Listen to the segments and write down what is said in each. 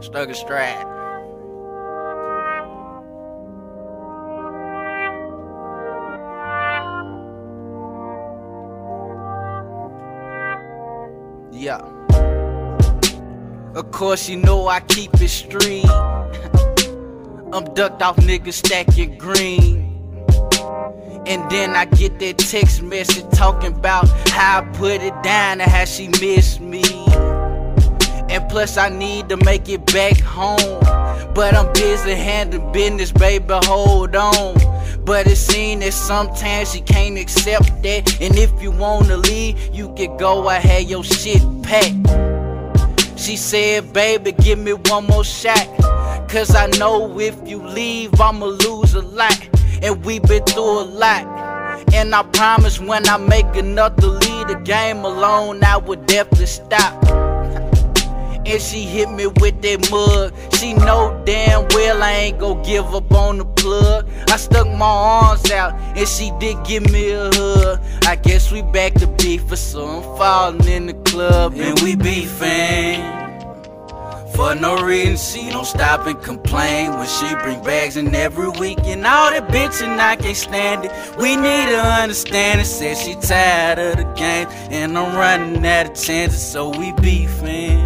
Stuck a strap. Yeah. Of course you know I keep it street. I'm ducked off niggas stacking green. And then I get that text message talking about how I put it down and how she missed me. And plus I need to make it back home, but I'm busy handling business, baby, hold on. But it seems that sometimes she can't accept that. And if you wanna leave, you can go, I had your shit packed. She said, baby, give me one more shot, cause I know if you leave, I'ma lose a lot. And we been through a lot. And I promise when I make enough to leave the game alone, I would definitely stop. And she hit me with that mug. She know damn well I ain't gon' give up on the plug. I stuck my arms out and she did give me a hug. I guess we back to beef, so I'm falling in the club and we beefing. For no reason, she don't stop and complain when she bring bags in every week. And all that bitchin', I can't stand it. We need to understand it. Said she tired of the game and I'm running out of chances, so we beefing.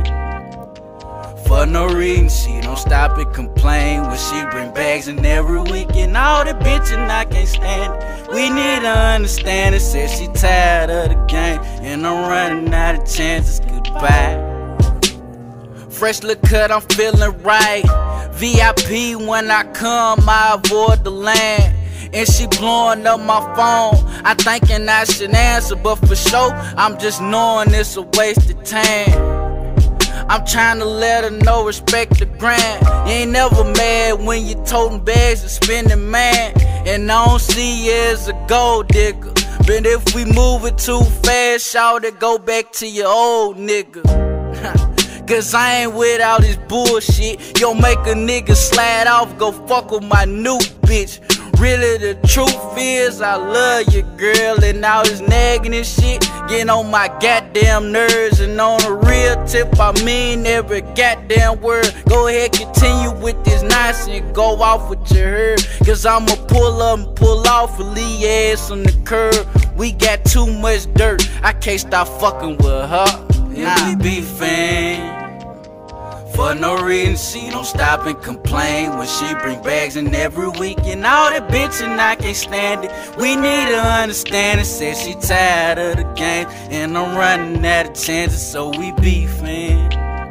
For no reason, she don't stop and complain when she bring bags in every week. And all that bitchin', I can't stand it. We need to understand it. Said she tired of the game and I'm running out of chances. Goodbye. Fresh look cut, I'm feeling right. VIP when I come, I avoid the land. And she blowing up my phone, I thinking I should answer, but for sure, I'm just knowing it's a waste of time. I'm trying to let her know respect the grind. You ain't never mad when you toting bags and spending, man. And I don't see you as a gold digger, but if we move it too fast, shout it, go back to your old nigga. Cause I ain't with all this bullshit. Yo, make a nigga slide off, go fuck with my new bitch. Really the truth is I love you, girl, and all this nagging and shit getting on my goddamn nerves. And on a real tip, I mean every goddamn word. Go ahead, continue with this nonsense and go off with your herd. Cause I'ma pull up and pull off and leave your ass on the curb. We got too much dirt, I can't stop fucking with her. And we beefing. For no reason, she don't stop and complain when she bring bags in every week. And all that bitchin', I can't stand it. We need to understand it. Said she tired of the game and I'm running out of chances, so we beefing.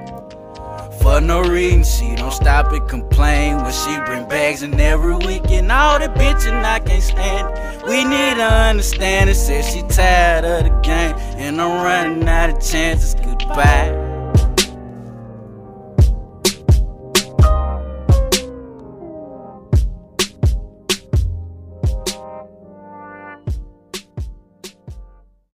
For no reason, she don't stop and complain when she bring bags in every week. And all that bitchin', I can't stand it. We need to understand it. Said she tired of the game and I'm running out of chances. Goodbye.